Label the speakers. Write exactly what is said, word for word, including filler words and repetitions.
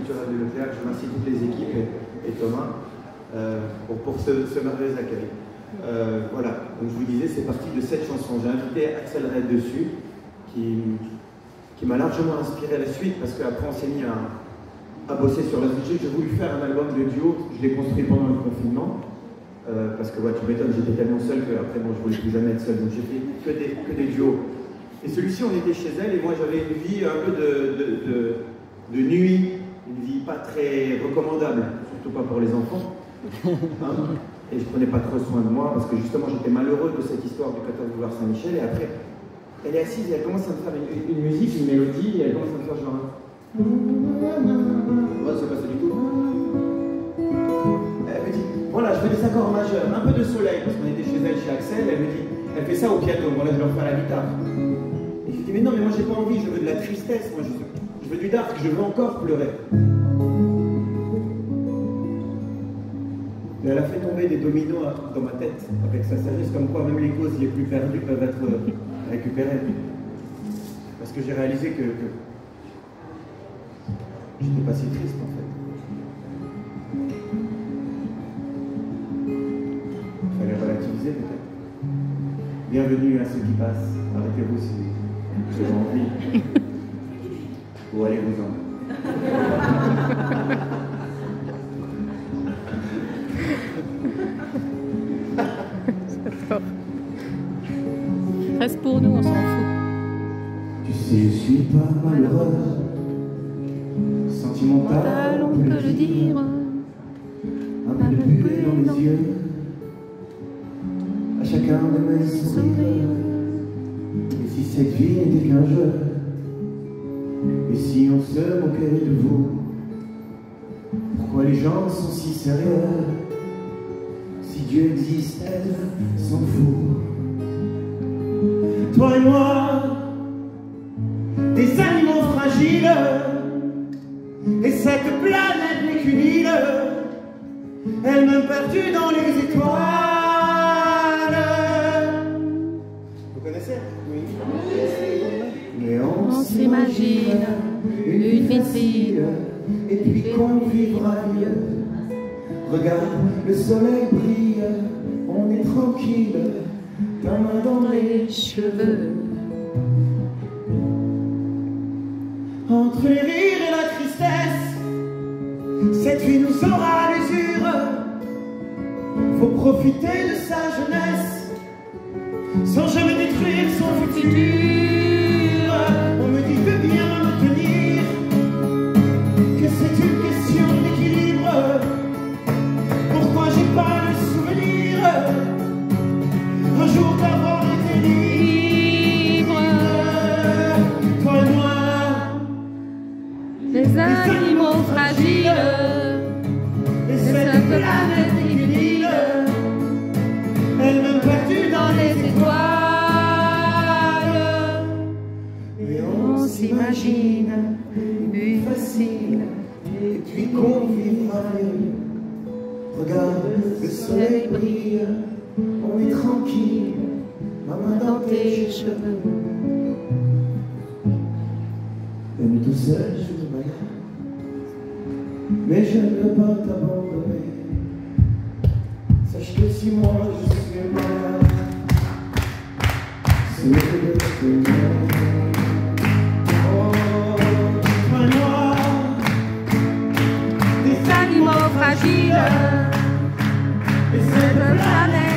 Speaker 1: Je remercie toutes les équipes et, et Thomas euh, pour, pour ce, ce merveilleux accueil. Euh, voilà, donc je vous disais, c'est parti de cette chanson. J'ai invité Axel Red dessus, qui, qui m'a largement inspiré la suite, parce qu'après on s'est mis à, à bosser sur la suite. J'ai voulu faire un album de duo, je l'ai construit pendant le confinement, euh, parce que ouais, tu m'étonnes, j'étais tellement seul qu'après bon, je voulais plus jamais être seul, donc j'ai fait que des, que des duos. Et celui-ci, on était chez elle, et moi j'avais une vie un peu de, de, de, de nuit, une vie pas très recommandable, surtout pas pour les enfants. Hein, et je prenais pas trop soin de moi, parce que justement j'étais malheureux de cette histoire du quatorze boulevard Saint-Michel, et après, elle est assise et elle commence à me faire une, une musique, une mélodie, et elle commence à me faire genre... Ouais, c'est pas ça du tout. Elle me dit, voilà, je fais des accords majeurs, un peu de soleil, parce qu'on était chez elle, chez Axel, elle me dit, elle fait ça au piano, voilà, je vais leur faire la guitare. Et je dis, mais non, mais moi j'ai pas envie, je veux de la tristesse, moi je, je veux du dark, je veux encore pleurer. Et elle a fait tomber des dominos dans ma tête, avec sa sagesse, comme quoi même les causes les plus perdues peuvent être récupérées. Parce que j'ai réalisé que, que j'étais pas si triste en fait. Il fallait relativiser peut-être. Bienvenue à ceux qui passent. Arrêtez-vous si vous avez envie. Ou allez-vous-en.
Speaker 2: Reste pour nous, on s'en fout.
Speaker 1: Tu sais, je suis pas malheureux. Sentimental,
Speaker 2: on peut le dire.
Speaker 1: Un peu de buée dans les yeux. À chacun de mes sourires. Et si cette vie n'était qu'un jeu? Et si on se moquait de vous? Pourquoi les gens sont si sérieux? Si Dieu existe, elle s'en fout. Toi et moi, des animaux fragiles, et cette planète n'est qu'une île, elle-même perdue dans les étoiles. Vous connaissez? Oui. Mais on, on s'imagine une piscine, et puis qu'on vivra mieux. Regarde, le soleil brille, on est tranquille, ta main dans les cheveux. Entre les rires et la tristesse, cette vie nous aura à l'usure. Faut profiter de sa jeunesse, sans jamais détruire son futur. On me dit de bien me tenir, que c'est une question d'équilibre. Pourquoi j'ai pas le souvenir un jour d'avoir été libre? Toi et moi,
Speaker 2: les animaux fragiles,
Speaker 1: et cette planète inutile, elle-même perdue dans les étoiles. Et on s'imagine une facile, et puis qu'on vivra mieux. Regarde, le soleil brille, on est tranquille, ma main dans tes cheveux. Même tout seul, je te bagarre, mais je ne peux pas t'abandonner. Sache que si moi je suis malade, c'est le fait de t'aimer. Oh, toi et moi,
Speaker 2: des animaux fragiles,
Speaker 1: et cette planète